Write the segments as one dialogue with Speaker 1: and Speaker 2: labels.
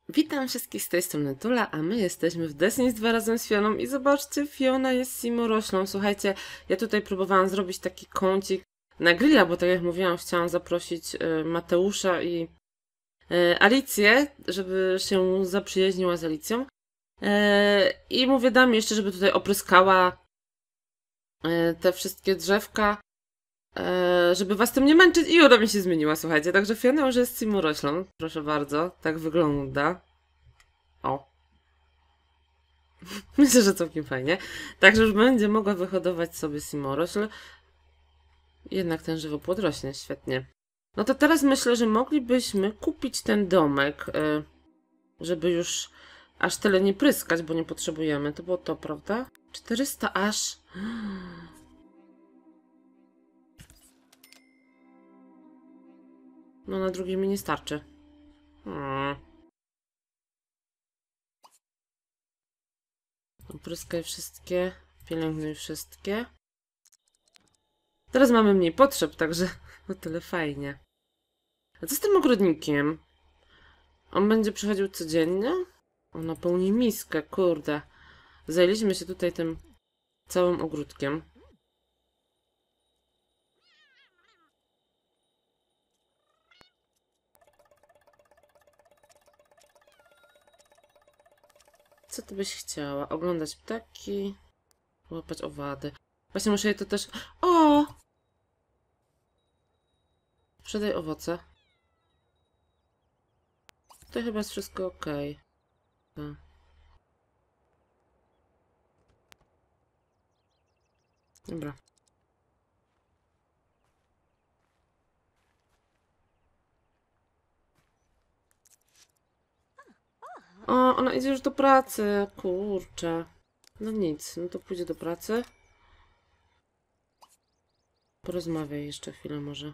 Speaker 1: Witam wszystkich z tej strony Tula, a my jesteśmy w The Sims 2 razem z Fioną i zobaczcie, Fiona jest simoroślą. Słuchajcie, ja tutaj próbowałam zrobić taki kącik na grilla, bo tak jak mówiłam, chciałam zaprosić Mateusza i Alicję, żeby się zaprzyjaźniła z Alicją. I mówię damie jeszcze, żeby tutaj opryskała te wszystkie drzewka, żeby was tym nie męczyć i ona mi się zmieniła, słuchajcie. Także Fiona już jest simoroślą, proszę bardzo, tak wygląda. O. Myślę, że całkiem fajnie. Także już będzie mogła wyhodować sobie simorośl. Jednak ten żywopłot rośnie, świetnie. No to teraz myślę, że moglibyśmy kupić ten domek, żeby już aż tyle nie pryskać, bo nie potrzebujemy. To było to, prawda? 400 aż. No na drugie mi nie starczy. Pryskaj wszystkie, pielęgnuj wszystkie. Teraz mamy mniej potrzeb, także o tyle fajnie. A co z tym ogrodnikiem? On będzie przychodził codziennie? On napełni miskę, kurde. Zajęliśmy się tutaj tym całym ogródkiem. Co ty byś chciała? Oglądać ptaki? Łapać owady. Właśnie muszę jej to też... O! Sprzedaj owoce. To chyba jest wszystko ok. Tak. Dobra. O, ona idzie już do pracy. Kurczę. No nic, no to pójdzie do pracy. Porozmawiaj jeszcze chwilę może.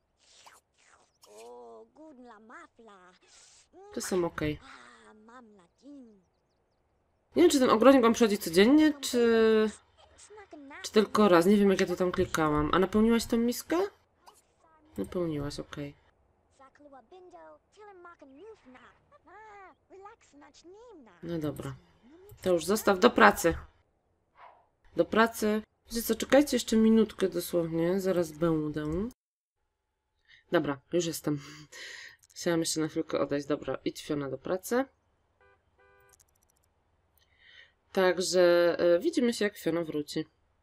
Speaker 1: To są ok. Nie wiem, czy ten ogrodnik wam przychodzi codziennie, czy tylko raz. Nie wiem, jak ja to tam klikałam. A napełniłaś tą miskę? Napełniłaś, ok. No dobra. To już zostaw do pracy. Do pracy. Wiecie co, czekajcie jeszcze minutkę dosłownie. Zaraz będę. Dobra, już jestem. Chciałam jeszcze na chwilkę odejść. Dobra, idź Fiona do pracy. Także widzimy się, jak Fiona wróci.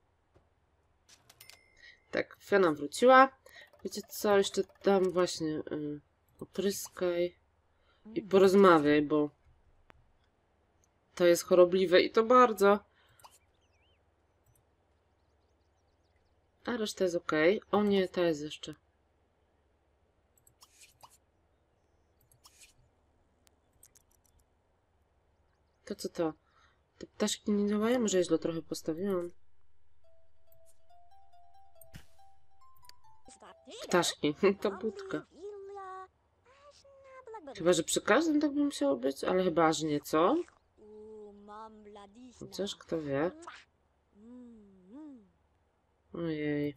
Speaker 1: Tak, Fiona wróciła. Wiecie co, jeszcze tam właśnie opryskaj i porozmawiaj, bo to jest chorobliwe i to bardzo. A reszta jest ok. O nie, ta jest jeszcze. To co to? Te ptaszki nie działają? Może ja źle trochę postawiłam? Ptaszki, to budka. Chyba, że przy każdym tak by musiało być, ale chyba aż nie, co? Chociaż kto wie. Ojej.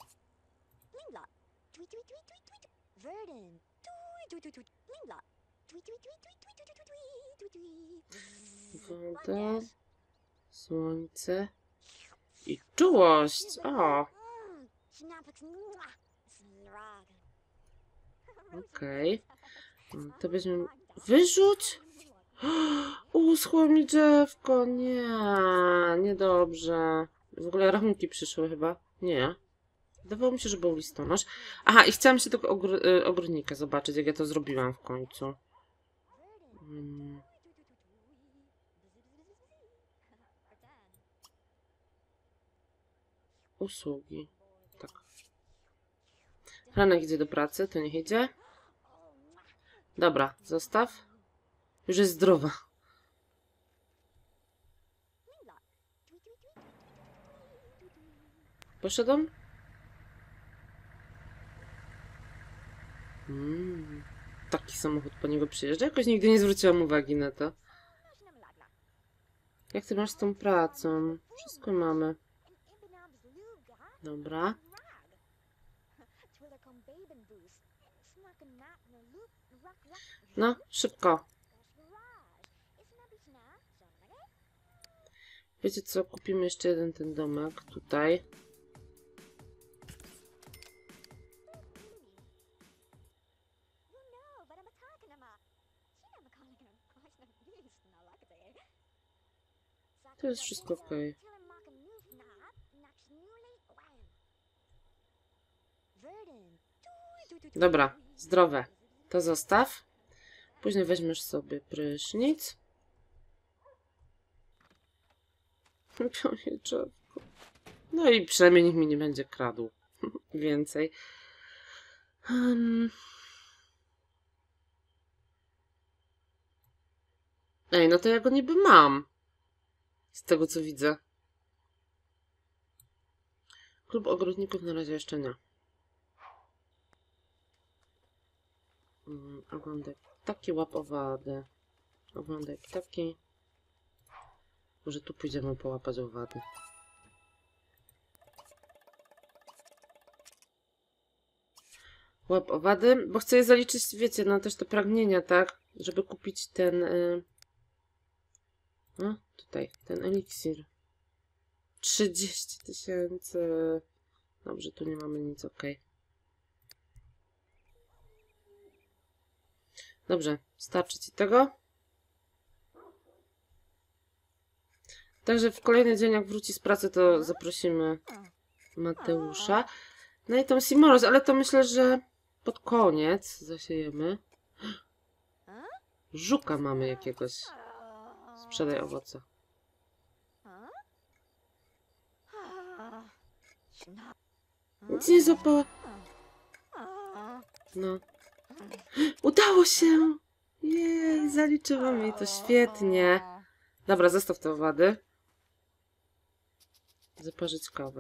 Speaker 1: Woda, słońce i czułość. O! Okej. To weźmiemy... Wyrzuć! Uschło mi drzewko. Nie, niedobrze. W ogóle rachunki przyszły chyba. Nie. Wydawało mi się, że był listonosz. Aha, i chciałam się tego ogrodnika zobaczyć, jak ja to zrobiłam w końcu. Usługi. Tak. Ranek idzie do pracy, to niech idzie. Dobra, zostaw. Już jest zdrowa. Poszedłem? Taki samochód po niego przyjeżdża. Jakoś nigdy nie zwróciłam uwagi na to. Jak ty masz z tą pracą? Wszystko mamy. Dobra. No, szybko. Wiecie co? Kupimy jeszcze jeden ten domek tutaj. To jest wszystko ok. Dobra, zdrowe. To zostaw. Później weźmiesz sobie prysznic. Pionie drzewko. No i przynajmniej nikt mi nie będzie kradł. Więcej. Ej, no to ja go niby mam. Z tego co widzę. Klub ogrodników na razie jeszcze nie. Oglądaj ptaki, łap owady. Oglądaj ptaki. Może tu pójdziemy połapać owady. Łap owady, bo chcę je zaliczyć, wiecie, no też te pragnienia, tak? Żeby kupić ten... No, tutaj, ten eliksir. 30 000. Dobrze, tu nie mamy nic, ok. Dobrze, starczy ci tego? Także w kolejny dzień, jak wróci z pracy, to zaprosimy Mateusza. No i tą Simoros, ale to myślę, że pod koniec zasiejemy. Żuka mamy jakiegoś. Sprzedaj owoce. Nic nie złapała. No. Udało się! Jej, zaliczyłam jej to świetnie. Dobra, zostaw te owady. Zaparzyć kawę.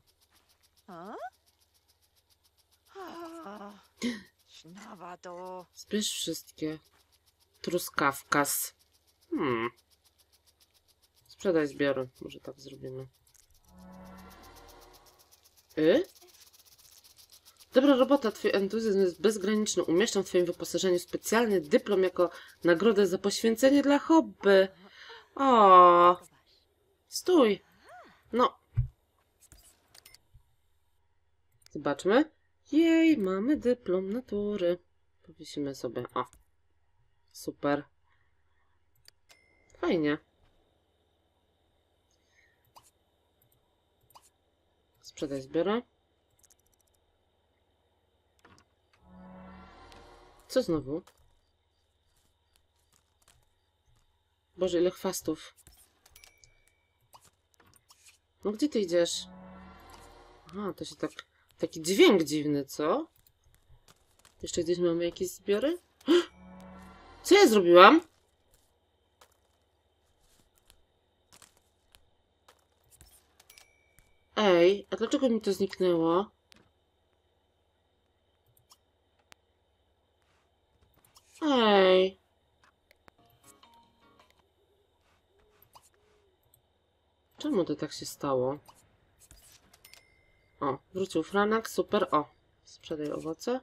Speaker 1: Zbierz wszystkie. Truskawkas. Sprzedaj zbiory. Może tak zrobimy. Dobra robota, twój entuzjazm jest bezgraniczny. Umieszczam w twoim wyposażeniu specjalny dyplom jako nagrodę za poświęcenie dla hobby. O, stój. No. Zobaczmy. Jej, mamy dyplom natury. Powiesimy sobie. O. Super. Fajnie. Sprzedaj zbiorę. Co znowu? Boże, ile chwastów. No gdzie ty idziesz? Aha, to się tak... Taki dźwięk dziwny, co? Jeszcze gdzieś mamy jakieś zbiory? Co ja zrobiłam? Ej, a dlaczego mi to zniknęło? Ej. Czemu to tak się stało? O, wrócił Franek, super. O, sprzedaj owoce.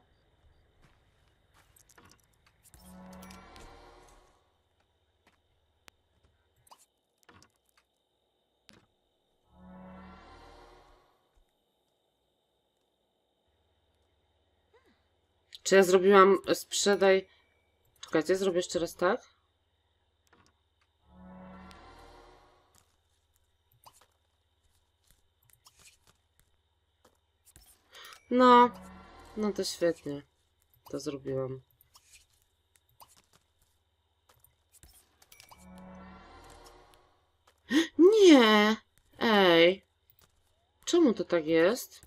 Speaker 1: Czy ja zrobiłam sprzedaj... Czekajcie, zrobię jeszcze raz tak. No, no to świetnie. To zrobiłam. Nie! Ej! Czemu to tak jest?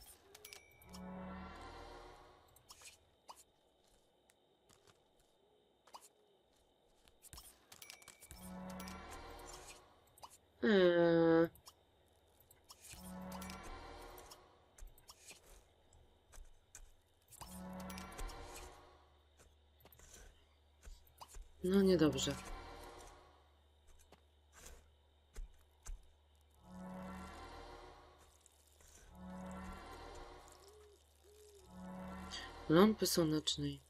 Speaker 1: No niedobrze. Lampy słonecznej.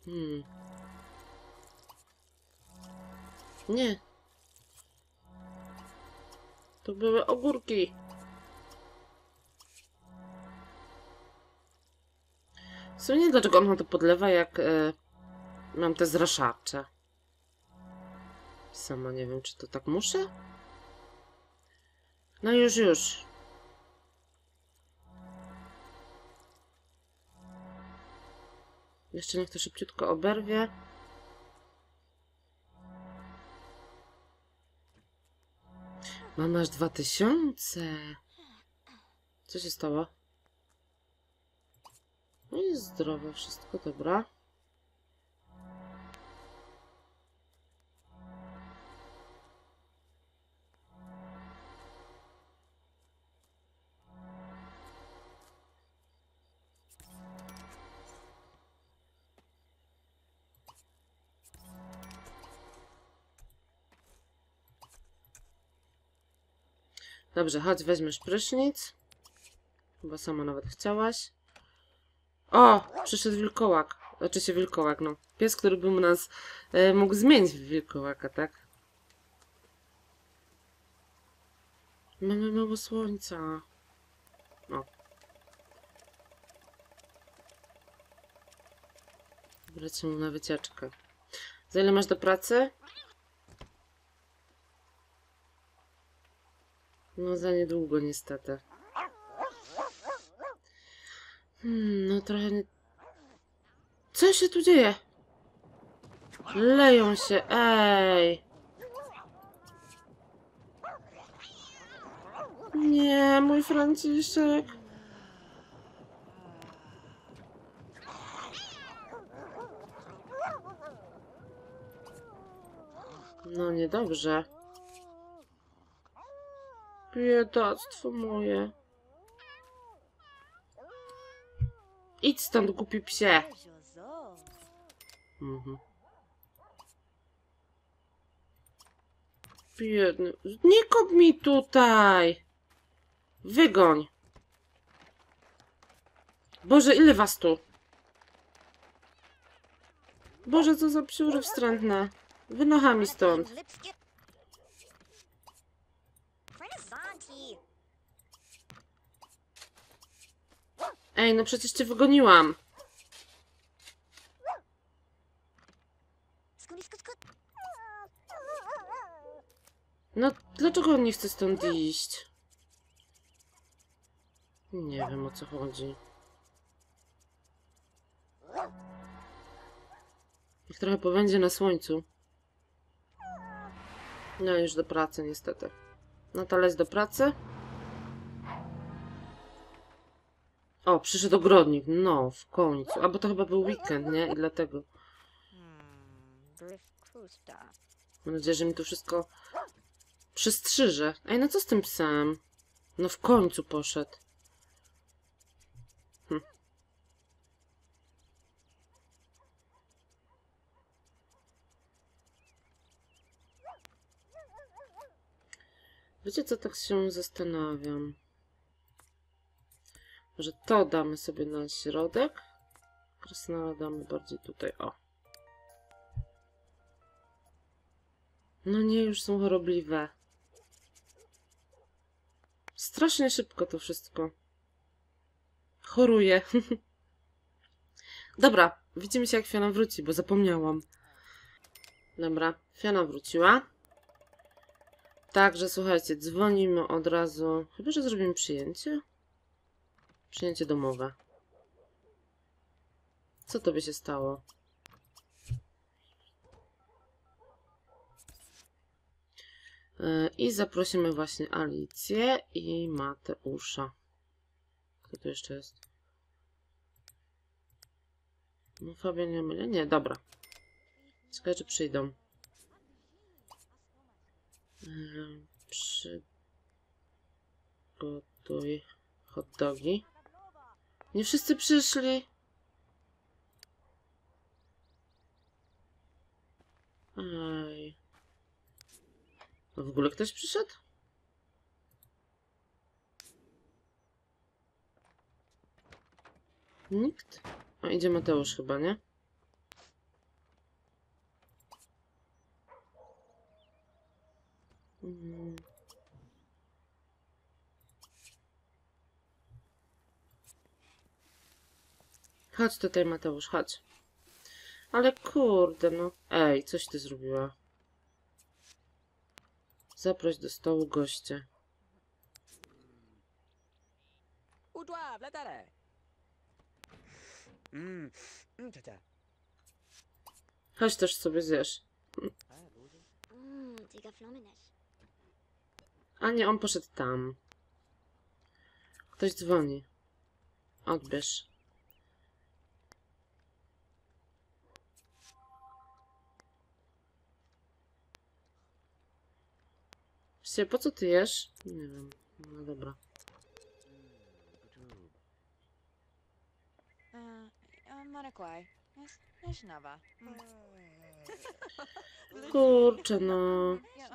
Speaker 1: Nie. To były ogórki. W sumie nie wiem, dlaczego on to podlewa, jak mam te zraszacze. Sama nie wiem, czy to tak muszę? No już. Jeszcze niech to szybciutko oberwie. Mam aż 2000. Co się stało? No jest zdrowe, wszystko dobra. Dobrze, chodź, weźmiesz prysznic. Chyba sama nawet chciałaś. O! Przyszedł wilkołak. Znaczy się wilkołak, no. Pies, który by mu nas mógł zmienić w wilkołaka, tak? Mamy mało słońca. O. Lecimy na wycieczkę. Za ile masz do pracy? No za niedługo niestety. No trochę nie... Co się tu dzieje? Leją się, ej! Nie, mój Franciszek. No niedobrze. Biedactwo moje. Idź stąd, głupi psie. Biedny. Nie kop mi tutaj. Wygoń. Boże, ile was tu? Boże, co za psiury wstrętne. Wynochami stąd. Ej, no przecież cię wygoniłam. No, dlaczego on nie chce stąd iść? Nie wiem, o co chodzi. Niech trochę pobędzie na słońcu. No już do pracy niestety. Natala jest do pracy. O, przyszedł ogrodnik. No, w końcu. A bo to chyba był weekend, nie? I dlatego. Mam nadzieję, że mi to wszystko przystrzyże. Ej, no co z tym psem? No w końcu poszedł. Wiecie co, tak się zastanawiam. Może to damy sobie na środek. Krasnala damy bardziej tutaj, o. No nie, już są chorobliwe. Strasznie szybko to wszystko. Choruje. Dobra, widzimy się jak Fiona wróci, bo zapomniałam. Dobra, Fiona wróciła. Także słuchajcie, dzwonimy od razu. Chyba że zrobimy przyjęcie. Przyjęcie domowe. Co to by się stało? I zaprosimy właśnie Alicję i Mateusza. Kto tu jeszcze jest? No Fabian nie mylę? Nie, dobra. Ciekawe, czy przyjdą. Przygotuj hot dogi. Nie wszyscy przyszli. Ej. A w ogóle ktoś przyszedł? Nikt? A idzie Mateusz chyba, nie? Chodź tutaj, Mateusz, chodź. Ale kurde, no. Ej, coś ty zrobiła. Zaproś do stołu goście. Chodź też sobie zjesz. A nie, on poszedł tam. Ktoś dzwoni. Odbierz. Właściwie, po co ty jesz? Nie wiem. No dobra. Kurczę, no.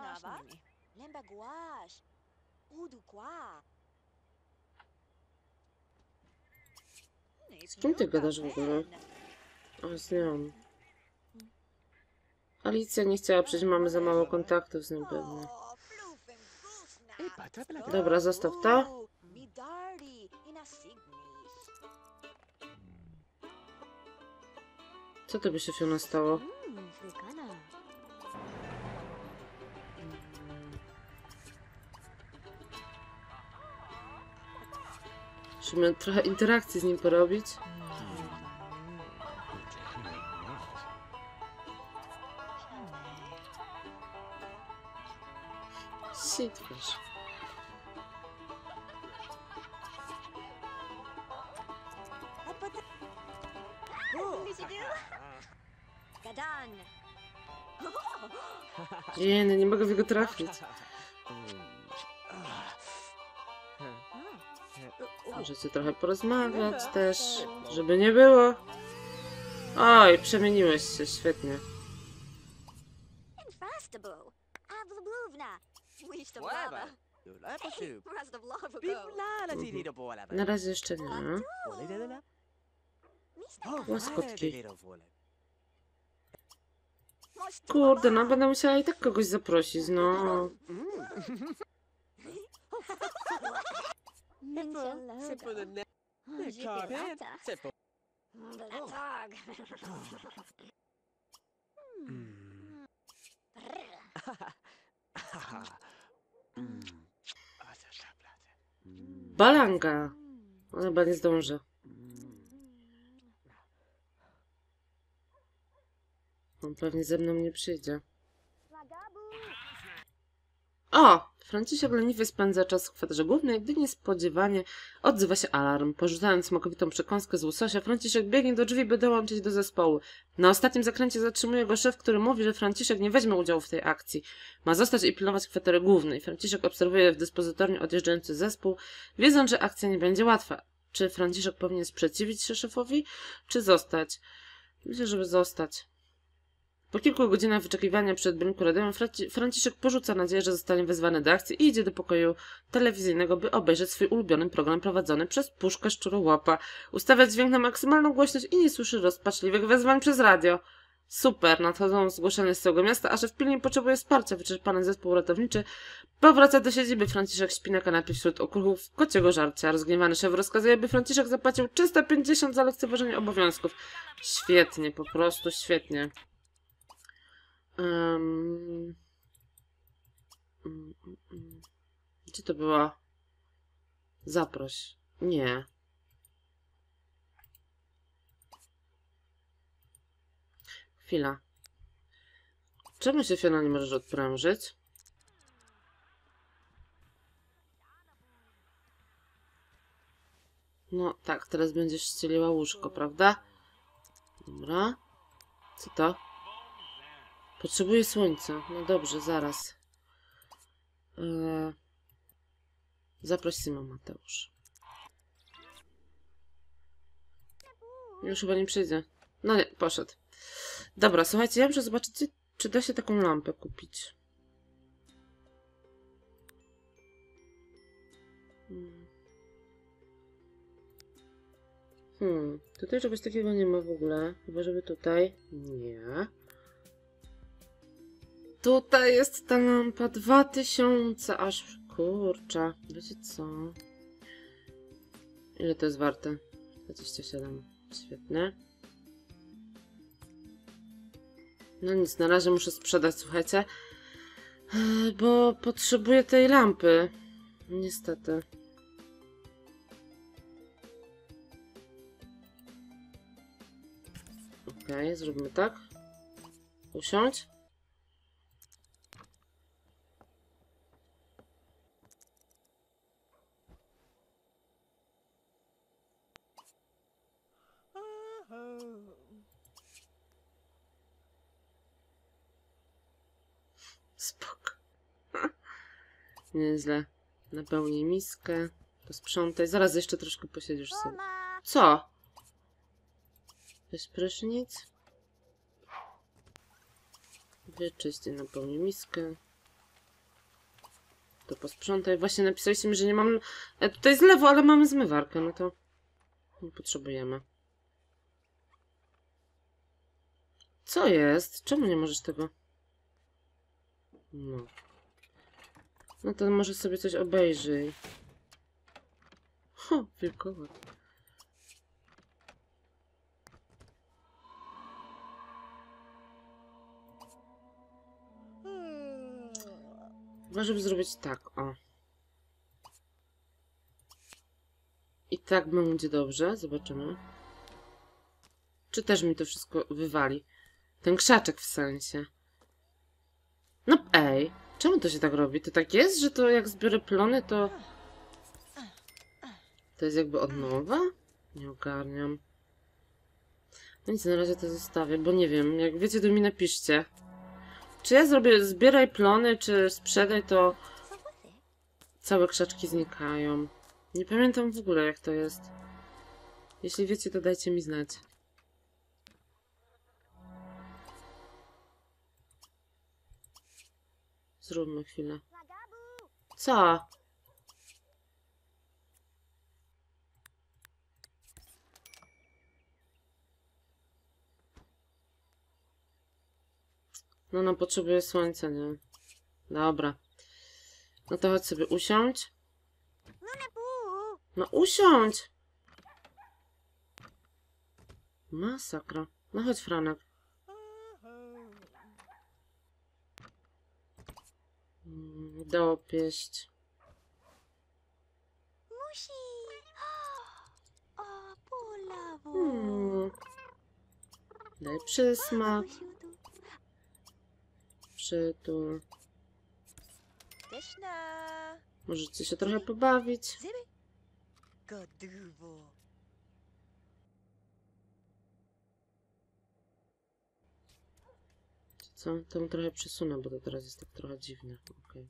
Speaker 1: Z kim ty gadasz w ogóle? O, z nią. Alicja nie chciała przyjść, mamy za mało kontaktów z nią pewnie. Dobra, zostaw to. Co to by się Fiona stało? Musimy trochę interakcji z nim porobić. Sitwasz. Jeny, nie mogę w niego trafić. Możecie trochę porozmawiać też, żeby nie było. Oj, przemieniłeś się, świetnie. Na razie jeszcze nie. Łaskotki. Kurde, no będę musiała i tak kogoś zaprosić, no. Balanga. On chyba nie zdąży. On pewnie ze mną nie przyjdzie. O! Franciszek leniwie spędza czas w kwaterze głównej, gdy niespodziewanie odzywa się alarm. Porzucając smakowitą przekąskę z łososia, Franciszek biegnie do drzwi, by dołączyć do zespołu. Na ostatnim zakręcie zatrzymuje go szef, który mówi, że Franciszek nie weźmie udziału w tej akcji. Ma zostać i pilnować kwatery głównej. Franciszek obserwuje w dyspozytorni odjeżdżający zespół, wiedząc, że akcja nie będzie łatwa. Czy Franciszek powinien sprzeciwić się szefowi, czy zostać? Myślę, żeby zostać. Po kilku godzinach wyczekiwania przed budynku radiowym Franciszek porzuca nadzieję, że zostanie wezwany do akcji i idzie do pokoju telewizyjnego, by obejrzeć swój ulubiony program prowadzony przez Puszkę Szczurołapa. Ustawia dźwięk na maksymalną głośność i nie słyszy rozpaczliwych wezwań przez radio. Super, nadchodzą zgłoszenia z całego miasta, a szef pilnie potrzebuje wsparcia. Wyczerpany zespół ratowniczy powraca do siedziby. Franciszek śpi na kanapie wśród okruchów kociego żarcia. Rozgniewany szef rozkazuje, by Franciszek zapłacił 350 za lekceważenie obowiązków. Świetnie, po prostu świetnie. Gdzie to była? Zaproś. Nie. Chwila. Czemu się Fiona nie możesz odprężyć? No tak, teraz będziesz ścieliła łóżko, prawda? Dobra. Co to? Potrzebuję słońca. No dobrze, zaraz. Zaproś Simon, Mateusz. Już chyba nie przyjdzie. No nie, poszedł. Dobra, słuchajcie, ja muszę zobaczyć, czy da się taką lampę kupić. Tutaj czegoś takiego nie ma w ogóle. Chyba, żeby tutaj. Nie. Tutaj jest ta lampa 2000, aż kurczę. Wiecie co? Ile to jest warte? 27. Świetnie. No nic, na razie muszę sprzedać, słuchajcie. Bo potrzebuję tej lampy. Niestety. Okej, zróbmy tak. Usiądź. Spoko. Nieźle. Napełnij miskę. Posprzątaj. Zaraz jeszcze troszkę posiedzisz sobie. Co? Weź prysznic. Wyczyść i napełnij miskę. To posprzątaj. Właśnie napisaliście mi, że nie mam... tutaj zlewu, ale mamy zmywarkę. No to nie potrzebujemy. Co jest? Czemu nie możesz tego... No. No to może sobie coś obejrzyj. Ho, wilkowat. Chyba, żeby zrobić tak, o. I tak będzie dobrze, zobaczymy. Czy też mi to wszystko wywali? Ten krzaczek w sensie. No ej, czemu to się tak robi? To tak jest, że to jak zbiorę plony, to... To jest jakby od nowa? Nie ogarniam. No nic, na razie to zostawię, bo nie wiem. Jak wiecie, to mi napiszcie. Czy ja zrobię zbieraj plony, czy sprzedaj, to całe krzaczki znikają. Nie pamiętam w ogóle, jak to jest. Jeśli wiecie, to dajcie mi znać. Zróbmy chwilę. Co? No, no, potrzebuję słońca, nie? Dobra. No to chodź sobie usiądź. No usiądź! Masakra. No chodź, Franek. Dopieść. Daj przysmak. Przytul. Możecie się trochę pobawić. Co? To trochę przesunę, bo to teraz jest tak trochę dziwne. Okay.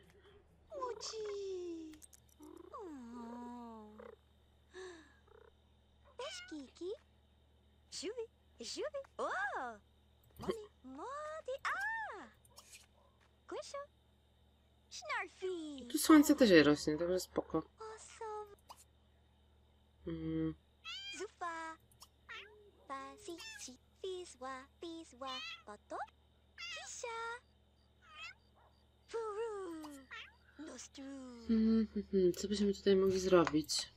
Speaker 1: Tu słońce też rośnie, także spoko. Co byśmy tutaj mogli zrobić?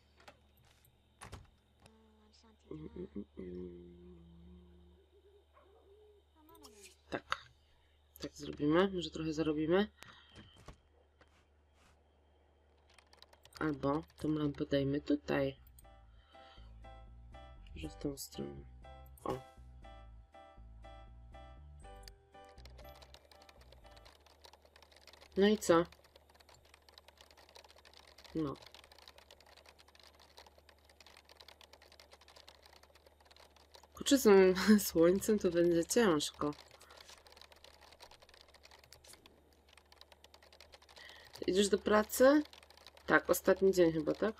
Speaker 1: Tak. Tak zrobimy. Może trochę zarobimy. Albo tą lampę dajmy tutaj. Może w tą stronę. O. No i co? No. Kurczę, z tym słońcem to będzie ciężko. Idziesz do pracy? Tak, ostatni dzień chyba, tak?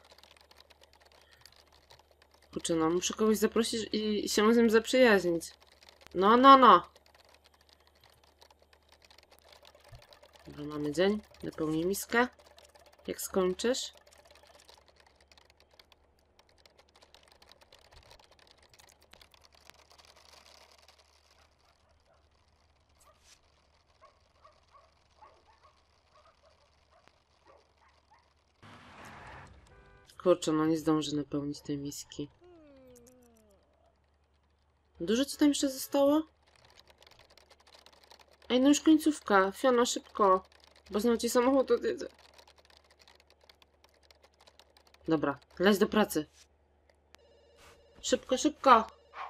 Speaker 1: Kurczę, no, muszę kogoś zaprosić i się z nim zaprzyjaźnić. No, no, no. Dobra, mamy dzień. Napełnij miskę. Jak skończysz? Kurczę, no nie zdążę napełnić tej miski. Dużo ci tam jeszcze zostało? Ej, no już końcówka. Fiona, szybko. Bo znowu ci samochód odjedzie. Dobra, leć do pracy. Szybko, szybko.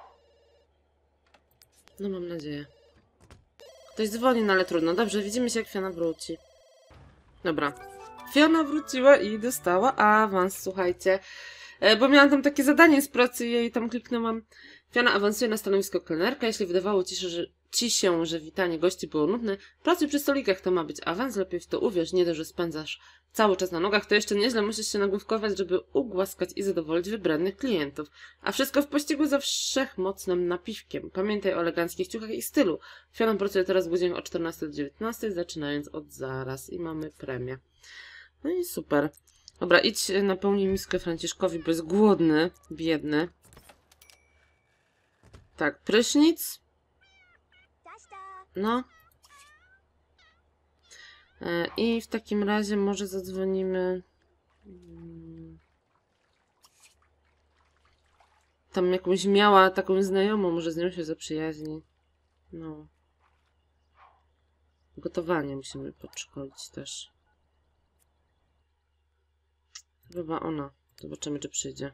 Speaker 1: No mam nadzieję. Ktoś dzwoni, no ale trudno. Dobrze, widzimy się jak Fiona wróci. Dobra. Fiona wróciła i dostała awans, słuchajcie. Bo miałam tam takie zadanie z pracy i jej tam kliknęłam. Fiona awansuje na stanowisko kelnerka. Jeśli wydawało ci się, że witanie gości było nudne, pracuj przy stolikach, to ma być awans. Lepiej w to uwierz, nie dość, że spędzasz cały czas na nogach, to jeszcze nieźle musisz się nagłówkować, żeby ugłaskać i zadowolić wybrednych klientów. A wszystko w pościgu za wszechmocnym napiwkiem. Pamiętaj o eleganckich ciuchach i stylu. Fiona pracuje teraz w godzinie od 14 do 19, zaczynając od zaraz i mamy premię. No i super. Dobra, idź napełnij miskę Franciszkowi, bo jest głodny, biedny. Tak, prysznic. No. I w takim razie może zadzwonimy... Tam jakąś miała taką znajomą, może z nią się zaprzyjaźni. No. Gotowanie musimy podszkolić też. Chyba ona. Zobaczymy, czy przyjdzie.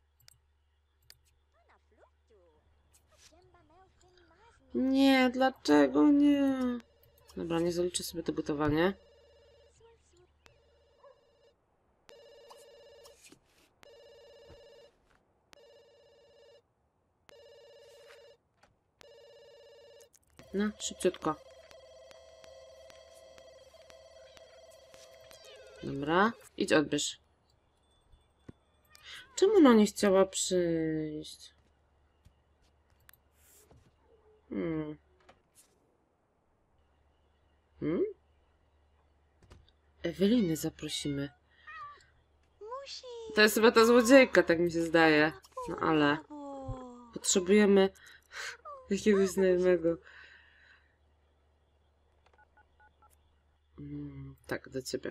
Speaker 1: Nie, dlaczego nie? Dobra, nie zaliczę sobie to gotowanie. No, szybciutko. Dobra, idź odbierz. Czemu ona nie chciała przyjść? Eweliny zaprosimy. To jest chyba ta złodziejka, tak mi się zdaje. No ale... Potrzebujemy jakiegoś znajomego. Tak, do ciebie.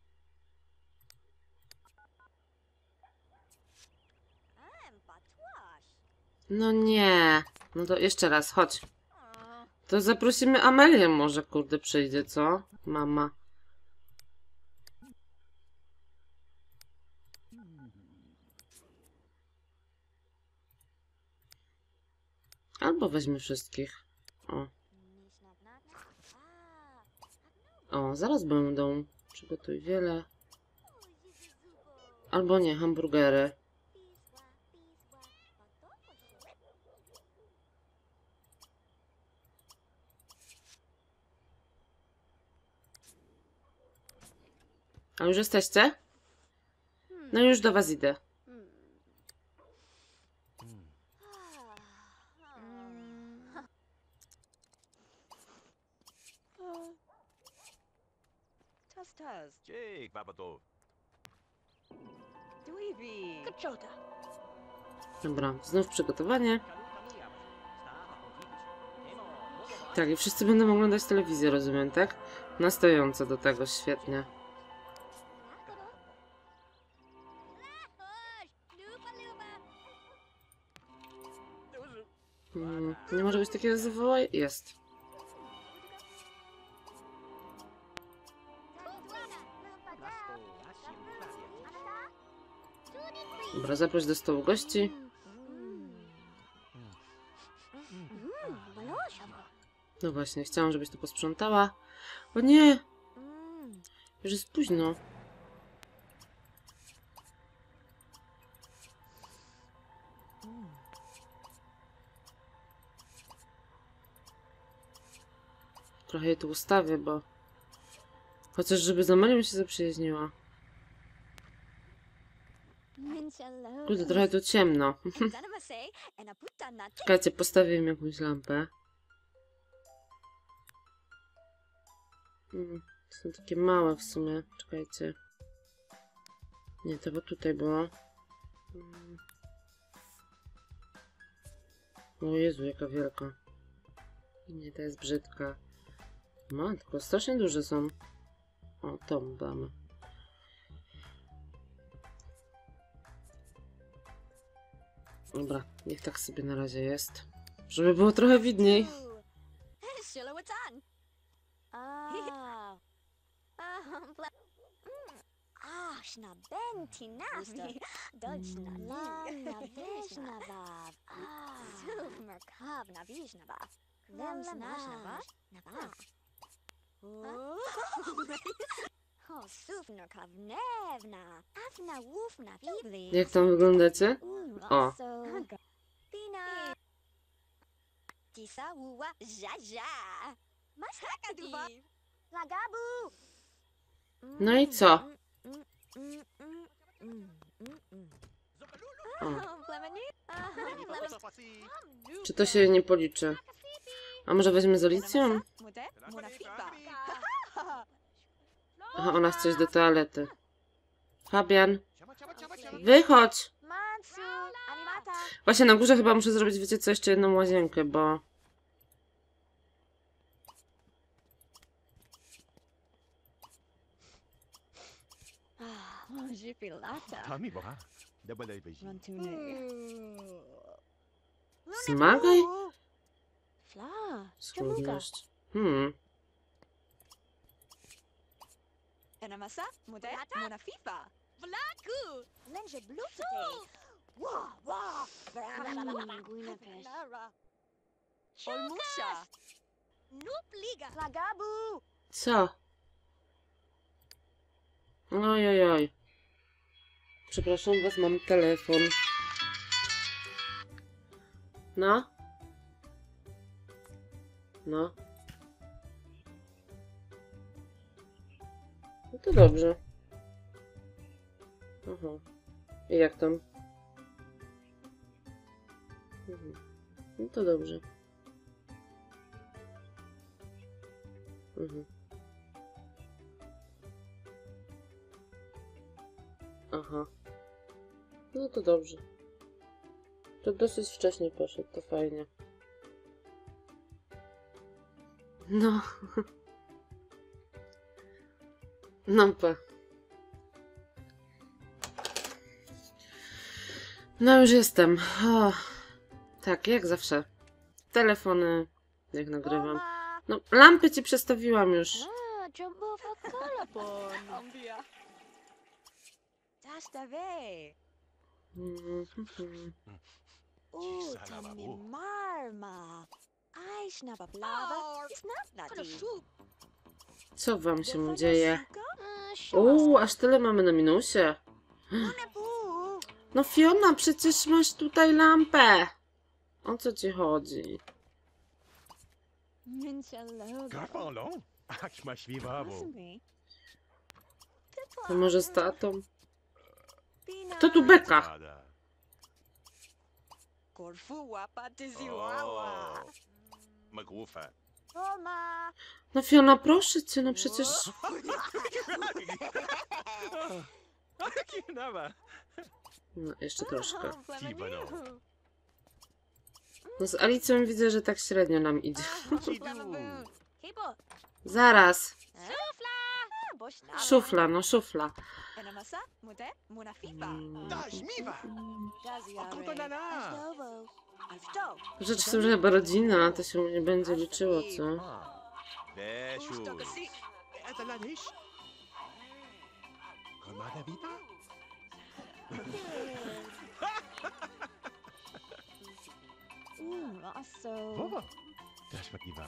Speaker 1: No nie. No to jeszcze raz, chodź. To zaprosimy Amelię może, kurde, przyjdzie, co? Mama. Albo weźmy wszystkich. O. O, zaraz będą. Przygotuj wiele. Albo nie, hamburgery. A już jesteście? No już do was idę.
Speaker 2: Jake, babato.
Speaker 1: Dobra, znów przygotowanie. Tak, i wszyscy będą oglądać telewizję, rozumiem, tak? Na stojąco do tego, świetnie. Nie może być takiego zawołaj? Jest. Dobra, zaproś do stołu gości. No właśnie, chciałam, żebyś to posprzątała. O nie! Już jest późno. Trochę jej tu ustawię, bo... Chociaż żeby z Amelią się zaprzyjaźniła. Kurde, trochę tu ciemno. Czekajcie, postawię im jakąś lampę. Są takie małe w sumie. Czekajcie. Nie, to bo tutaj było. O Jezu, jaka wielka. Nie, ta jest brzydka. Matko, strasznie duże są. O, tą damy. Dobra, niech tak sobie na razie jest. Żeby było trochę widniej.
Speaker 3: Silhouettean. Szna benti nami. Doczna lam na wieszna baw. Suf merkav na wieszna baw. Lems naszna baw. Na baw. O, suf merkav nevna. Afna wufna wibli.
Speaker 1: Jak tam wyglądacie? O.
Speaker 3: Pina. Tisa wuwa jaja. Masakadi. Lagabu.
Speaker 1: No i co? O. Czy to się nie policzy? A może weźmy z Alicją? Aha, ona chce iść do toalety. Fabian, wychodź! Właśnie na górze chyba muszę zrobić, wiecie co, jeszcze jedną łazienkę, bo...
Speaker 2: Tami ba? Double vision.
Speaker 1: Zmagaj?
Speaker 3: Fla.
Speaker 1: Schludność.
Speaker 4: Enamasa, mude, mona fifa. Vlaku.
Speaker 3: Lenje blutete. Wah, wah.
Speaker 4: Lara. Olmusha.
Speaker 3: Nupliga. Lagabu.
Speaker 1: Co? Ojojoj. Przepraszam was, mam telefon. No? No? No to dobrze. Aha. I jak tam? No to dobrze. Aha. No to dobrze. To dosyć wcześnie poszedł, to fajnie. No. No pa. No już jestem. O. Tak, jak zawsze. Telefony, jak nagrywam. No, lampy ci przestawiłam już.
Speaker 3: Jumbo fakalapon.
Speaker 4: Ambia. Dashta ve. Tami marma. Aishna bablava. Snapnati.
Speaker 1: Co wam się dzieje? Aż tyle mamy na minusie. No Fiona, przecież masz tutaj lampę. O co ci chodzi?
Speaker 2: Garpalon? Ach, masz wiwabo.
Speaker 1: To może z tatą? Kto tu beka?
Speaker 4: Korfu wapa tyziwawa.
Speaker 2: Magłufa.
Speaker 3: Roma.
Speaker 1: No Fiona, proszę cię, no przecież... No, jeszcze troszkę. No z Alicją widzę, że tak średnio nam idzie. Zaraz. Szufla, no szufla.
Speaker 4: Enamasa, mude, mona fifa.
Speaker 2: Dash miwa.
Speaker 1: Rzecz w tym, że chyba rodzina, to się nie będzie liczyło, co?
Speaker 2: Deshu. Atalanish. Komada vita? Baba. Dash makiwa.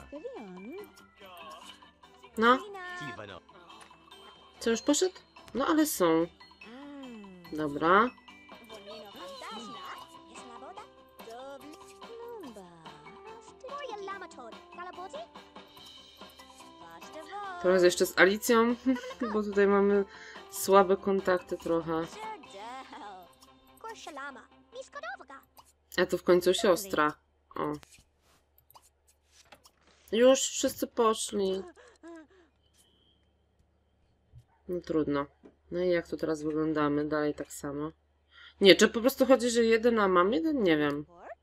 Speaker 1: No,
Speaker 2: Tivano.
Speaker 1: co już poszedł? No ale są. Dobra. Teraz jeszcze z Alicją, bo tutaj mamy słabe kontakty trochę. A to w końcu siostra. O. Już wszyscy poszli. No trudno. No i jak tu teraz wyglądamy? Dalej tak samo. Nie, czy po prostu chodzi, że jeden, a mam jeden? Nie wiem.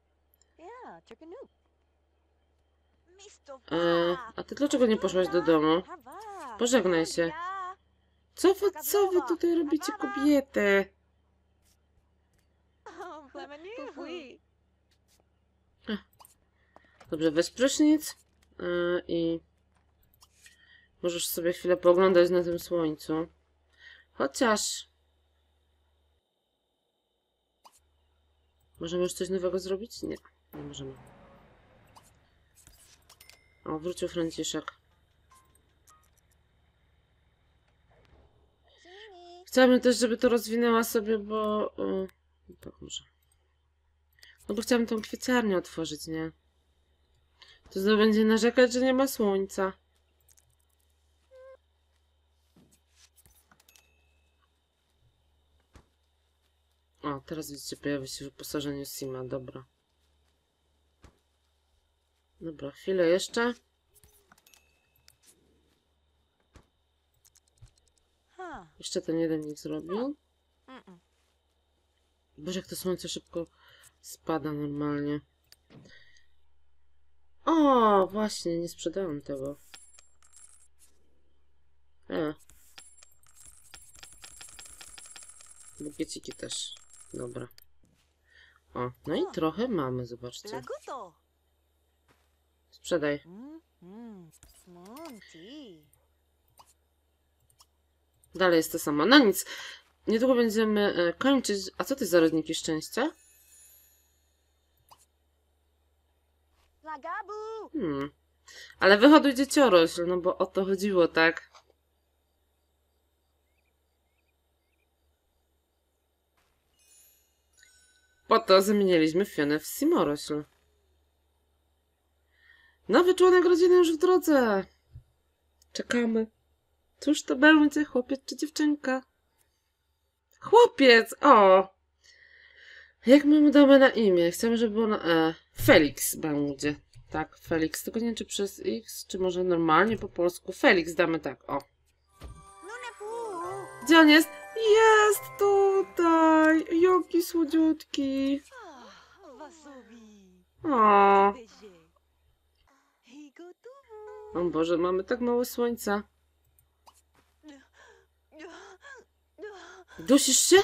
Speaker 1: A ty dlaczego nie poszłaś do domu? Pożegnaj się. Co wy tutaj robicie, kobiety? Dobrze, weź prysznic i możesz sobie chwilę pooglądać na tym słońcu. Chociaż... Możemy już coś nowego zrobić? Nie, nie możemy. O, wrócił Franciszek. Chciałabym też, żeby to rozwinęła sobie, bo... tak może. No bo chciałabym tą kwieciarnię otworzyć, nie? To znowu będzie narzekać, że nie ma słońca. O, teraz widzicie, pojawia się wyposażenie Sima, dobra. Dobra, chwilę jeszcze. Jeszcze ten jeden niech zrobił. Boże, jak to słońce szybko spada normalnie. O, właśnie, nie sprzedałem tego. Bukieciki też. Dobra. O, no i trochę mamy, zobaczcie.
Speaker 4: Laguto.
Speaker 1: Sprzedaj. Dalej jest to samo. No nic. Niedługo będziemy kończyć. A co ty za rodniki szczęścia?
Speaker 4: Lagabu.
Speaker 1: Ale wyhoduj dzieciorośl, no bo o to chodziło, tak? Po to zamieniliśmy Fionę w Simorośl. Nowy członek rodziny już w drodze. Czekamy. Cóż to będzie, chłopiec czy dziewczynka? Chłopiec! O! Jak my mu damy na imię? Chcemy, żeby było na Felix będzie. Tak, Felix. Tylko nie wiem, czy przez X, czy może normalnie po polsku. Felix damy tak, o. Gdzie on jest? Jest tutaj! Jaki słodziutki! O! O Boże, mamy tak mało słońca. Dusisz się?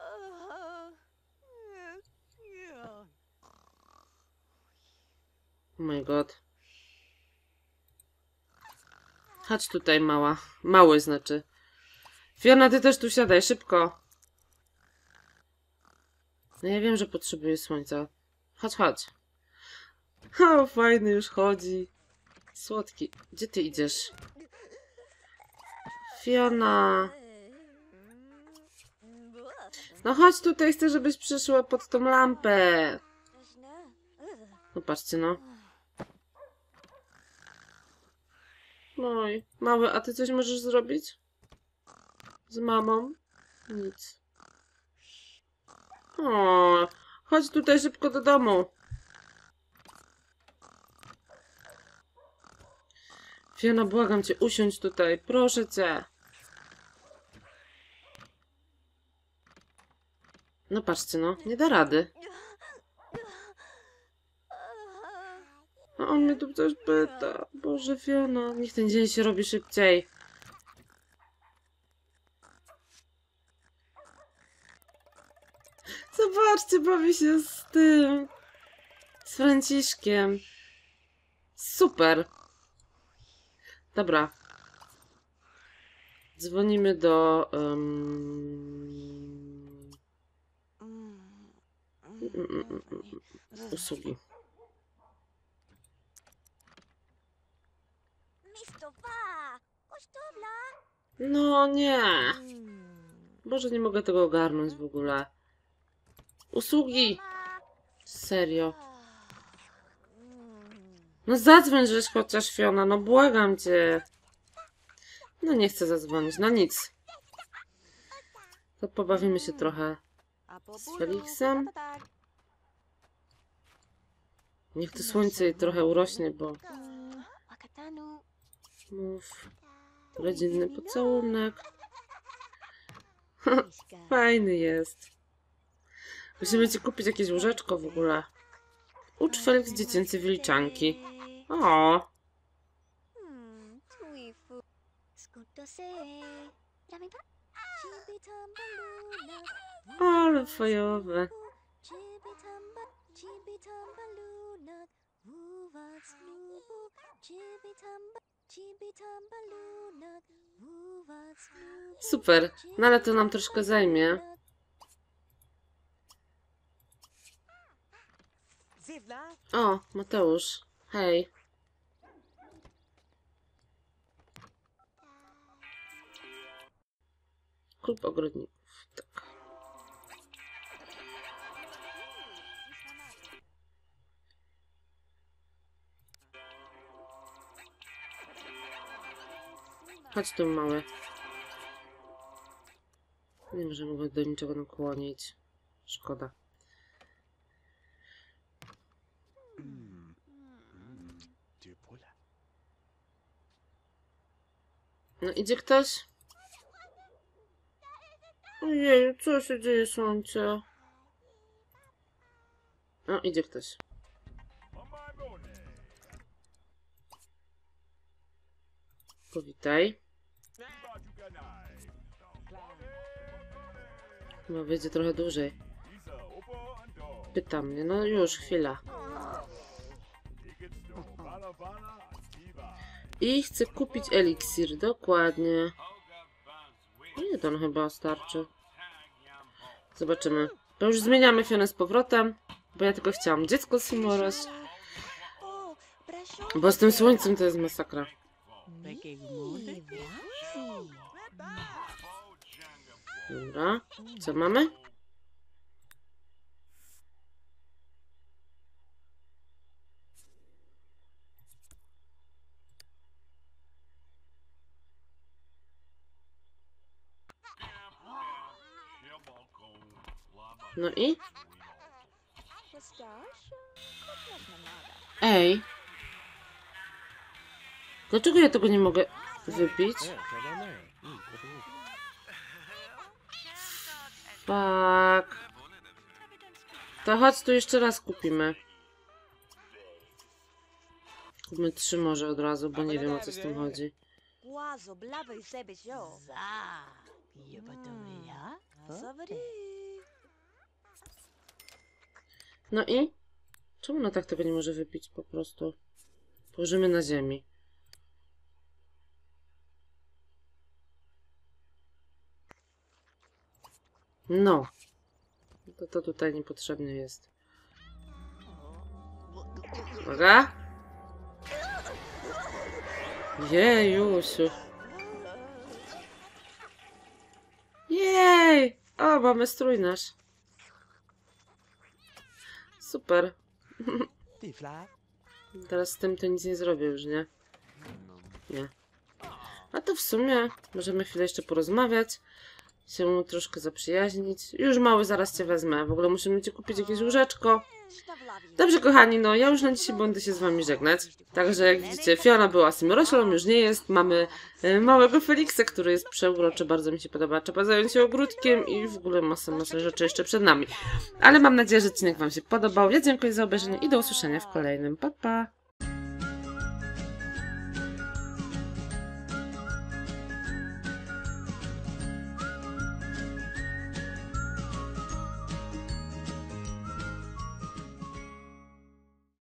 Speaker 1: Oh my god. Chodź tutaj, mała. Mały znaczy. Fiona, ty też tu siadaj, szybko. No ja wiem, że potrzebuję słońca. Chodź, chodź. O, fajny już chodzi. Słodki. Gdzie ty idziesz? Fiona. No chodź tutaj, chcę, żebyś przyszła pod tą lampę. No patrzcie, no. Oj, mały, a ty coś możesz zrobić? Z mamą? Nic. O, chodź tutaj szybko do domu. Fiona, błagam cię, usiądź tutaj, proszę cię. No patrzcie, no, nie da rady. A on mnie tu coś pyta. Boże, Fiona, niech ten dzień się robi szybciej. Zobaczcie, bawi się z tym. Z Franciszkiem. Super. Dobra. Dzwonimy do... usługi. No nie. Boże, nie mogę tego ogarnąć w ogóle. Usługi. Serio. No zadzwoń, żeś chociaż, Fiona, no błagam cię. No nie chcę zadzwonić, no nic. To pobawimy się trochę z Felixem. Niech to słońce jej trochę urośnie, bo... Mów. Rodzinny pocałunek. Fajny jest. Musimy ci kupić jakieś łóżeczko w ogóle. Ucz Felix dziecięce wyliczanki. O. Ale fajowe. Super, no ale to nam troszkę zajmie.
Speaker 4: Zivla.
Speaker 1: O, Mateusz. Hej. Klub ogrodników, tak. Chodź tu, mały. Nie możemy go do niczego nakłonić. Szkoda. No idzie ktoś? Ojej, co się dzieje, słońce? O, idzie ktoś. Powitaj. No, wyjdzie trochę dłużej. Pyta mnie, no już, chwila. I chcę kupić eliksir, dokładnie. Jeden chyba starczy. Zobaczymy. Bo już zmieniamy Fionę z powrotem, bo ja tylko chciałam dziecko Simoros. Bo z tym słońcem to jest masakra. Dobra, co mamy? No i? Ej! Dlaczego ja tego nie mogę wypić? Fuck. To chodź tu jeszcze raz kupimy. Kupmy 3 może od razu, bo nie wiem, o co z tym chodzi. No i? Czemu ona tak tego nie może wypić po prostu? Położymy na ziemi. No. To tutaj niepotrzebne jest. Uwaga. Jejusiu. Jej! O, mamy strój nasz. Super. Teraz z tym to nic nie zrobię już, nie? Nie. A to w sumie możemy chwilę jeszcze porozmawiać. Się troszkę zaprzyjaźnić. Już mały, zaraz cię wezmę. W ogóle musimy ci kupić jakieś łóżeczko. Dobrze, kochani, no ja już na dzisiaj będę się z wami żegnać. Także jak widzicie, Fiona była Simoroślą, już nie jest. Mamy małego Feliksa, który jest przeuroczy, bardzo mi się podoba. Trzeba zająć się ogródkiem i w ogóle masę rzeczy jeszcze przed nami. Ale mam nadzieję, że odcinek wam się podobał. Ja dziękuję za obejrzenie i do usłyszenia w kolejnym. Pa, pa!